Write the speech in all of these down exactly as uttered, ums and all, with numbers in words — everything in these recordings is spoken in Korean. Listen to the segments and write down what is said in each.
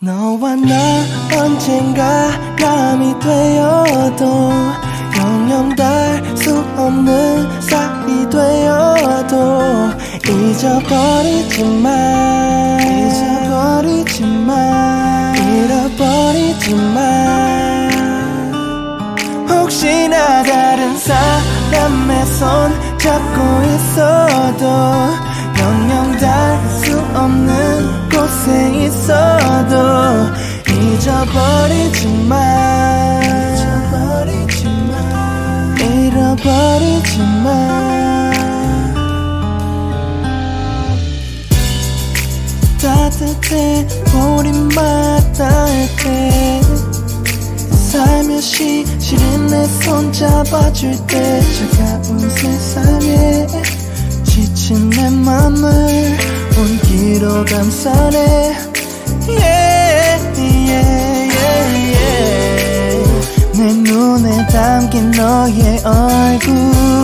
너와 나 언젠가 남이 되어도 영영 닿을 수 없는 사이 되어도 잊어버리지 마 잊어버리지 마 잃어버리지 마 혹시나 다른 사람의 손 잡고 있어도 영영 닿을 수 없는 곳에 있어도 잊어버리지 마 잊어버리지 마 잃어버리지 마 따뜻해 우리만 따뜻해 살며시 시린 내 손 잡아줄 때 차가운 세상에 지친 내 맘을 온기로 감싸네 yeah, yeah, yeah, yeah. 내 눈에 담긴 너의 얼굴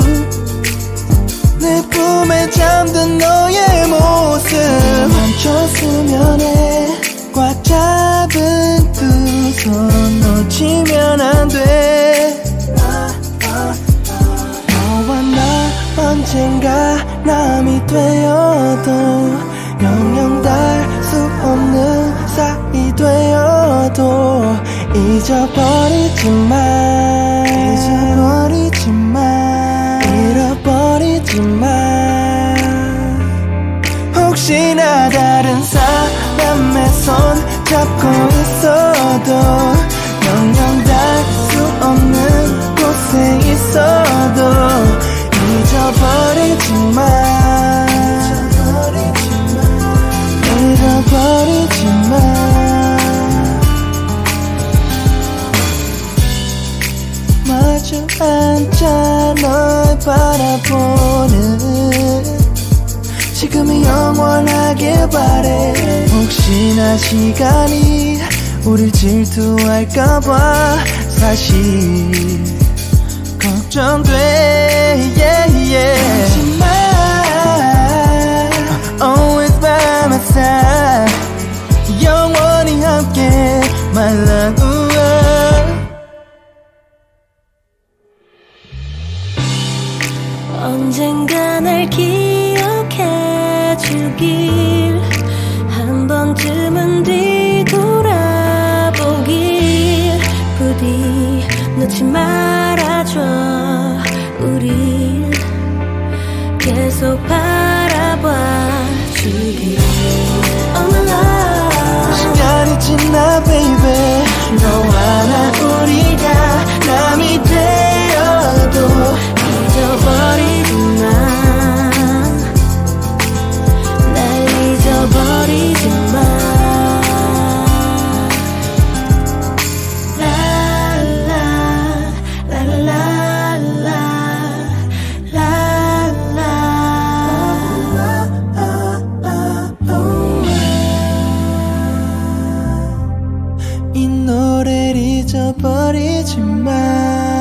내 품에 잠든 너의 모습 멈춰서면 해 꽉 잡은 두 손 놓치면 안 돼 너와 나 언젠가 남이 되어도 영영 닿을 수 없는 사이 되어도 잊어버리지 마 잊어버리지 마 잃어버리지 마 혹시나 다른 사람의 손 잡고 있어도 영영 닿을 수 없는 곳에 있어도 잊어버리지 마 잃어버리지 마 마주 앉아 널 바라보는 지금이 영원하길 바래 혹시나 시간이 우릴 질투할까봐 사실 걱정돼 yeah, yeah. 하지마 Always by my side 영원히 함께 My love 언젠가 날 기억해주길 한 번쯤은 뒤돌아보길 부디 놓지 말아줘 우릴 계속 바라봐주길 Oh my love 시간이 지나 baby 너와 나 우리가 남이 되어도 잊어버리지 마 날 잊어버리지 마 이 노래를 잊어버리지 마